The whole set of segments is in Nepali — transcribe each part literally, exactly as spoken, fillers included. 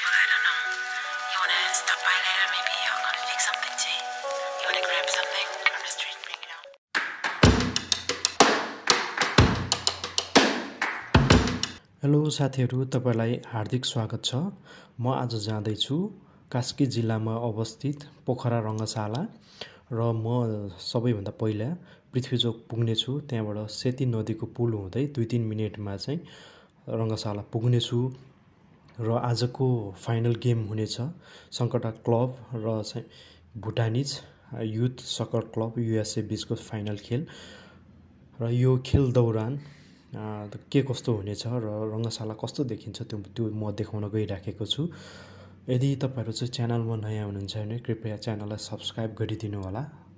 I don't know. You wanna stop by later? Maybe I'm gonna fix something tea. You wanna grab something from the street? Bring it out. Hello साथीहरु, तपाईलाई हार्दिक स्वागत छ। म आज जाँदै छु कास्की जिल्लामा अवस्थित पोखरा रंगशाला र म सबैभन्दा पहिला पृथ्वीचोक पुग्ने छु। त्यहाँबाट सेती नदीको पुल हुँदै दुई तीन मिनेटमा चाहिँ रंगशाला पुग्ने छु र आजको फाइनल गेम हुनेछ संकटा क्लब र चाहिँ Bhutanese youth soccer club USA बीचको फाइनल खेल र यो खेल दौरान के कस्तो हुनेछ र रंगशाला कस्तो देखिन्छ त्यो त्यो म देखाउन गइराखेको छु। यदि तपाईहरु चाहिँ च्यानलमा नयाँ हुनुहुन्छ भने कृपया च्यानललाई सब्स्क्राइब गरिदिनु होला।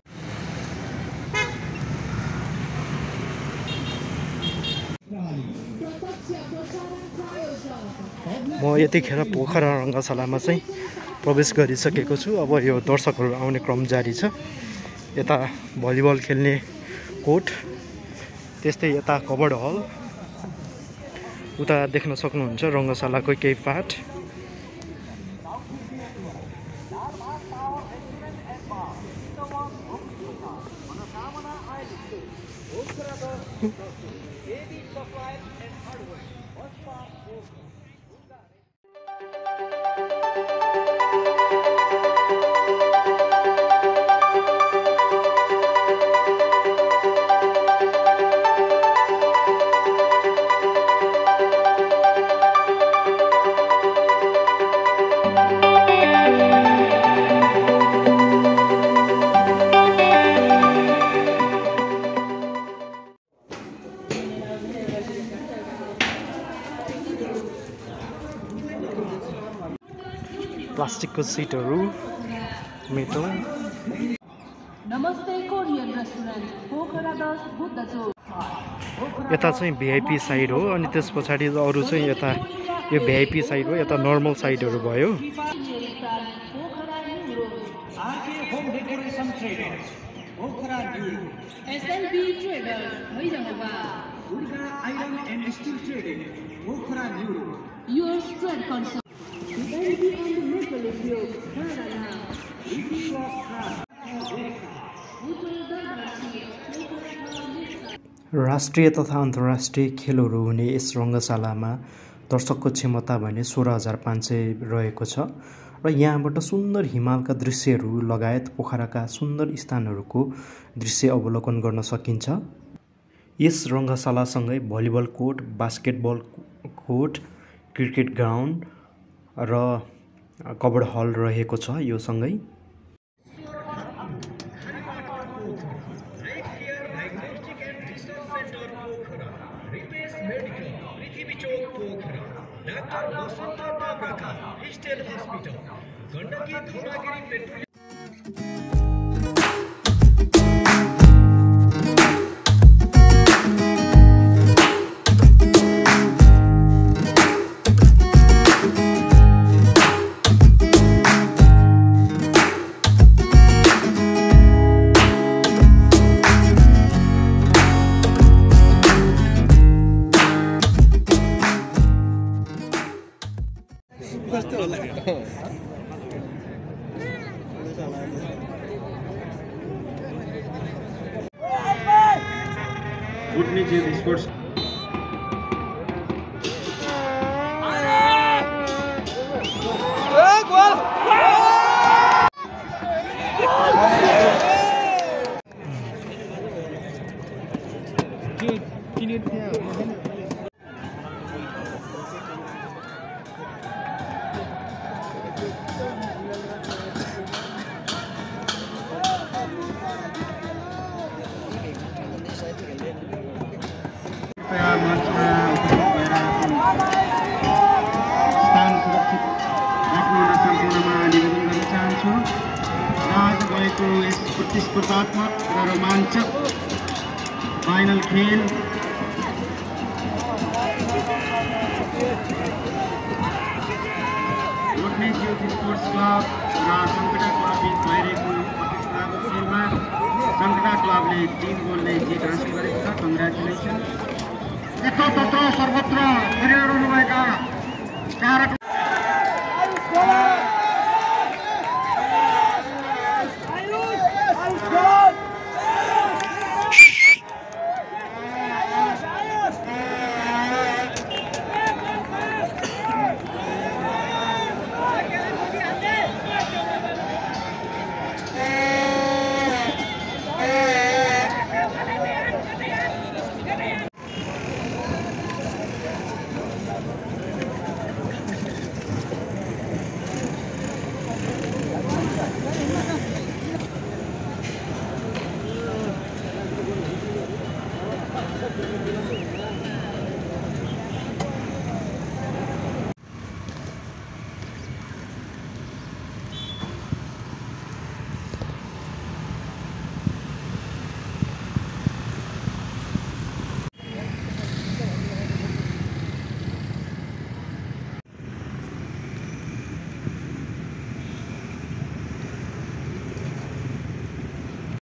म यतिखेर पोखरा रंगशालामा चाहिँ प्रवेश गरिसकेको छु। अब यो दर्शकहरु आउने क्रम जारी छ। यता भलिबल खेल्ने कोर्ट, त्यस्तै यता कबड हल, उता देख्न सक्नुहुन्छ रंगशालाको केही पार्ट। प्लास्टिकको सिटहरु, मेटल। नमस्ते कोरियन रेस्टुरेन्ट पोखरा दस बुद्ध चोक। यता चाहिँ भिआइपी साइड हो अनि त्यसपछि अरु चाहिँ यता यो भिआइपी साइड हो, यता नर्मल साइडहरु भयो। Pokhara new RK home decoration traders Pokhara new SLB traders Bhairahawa Durga iron and steel trading Pokhara new your strength concern Baby on the metal of you, Rara. राष्ट्रिय तथा अन्तर्राष्ट्रिय खेलहरू हुने यस रंगशालामा दर्शकको क्षमता भने सोह्र हजार पाँच सय रहेको छ र यहाँबाट सुन्दर हिमालका दृश्यहरू लगायत पोखराका सुन्दर स्थानहरूको दृश्य अवलोकन गर्न सकिन्छ। यस रंगशालासँगै volleyball court, basketball court, cricket ground र कबड हल रहेको छ। यो सँगै स्पोर्ट्स स्थान सुरक्षित राख्न सम्पूर्णमा निवेदन गर्न चाहन्छु। आज भएको यस प्रतिस्पर्धात्मक र रोमाञ्चक फाइनल खेल रोटनेज युथ स्पोर्ट्स क्लब र संकटा क्लब बीच भइरहेको प्रतिस्पर्धाको खेलमा संकटा क्लबले तीन गोलले जित हासिल गरेको छ। कङ्ग्रेचुलेसन। यतातता सर्वत्र गरिरहनुभएका कारक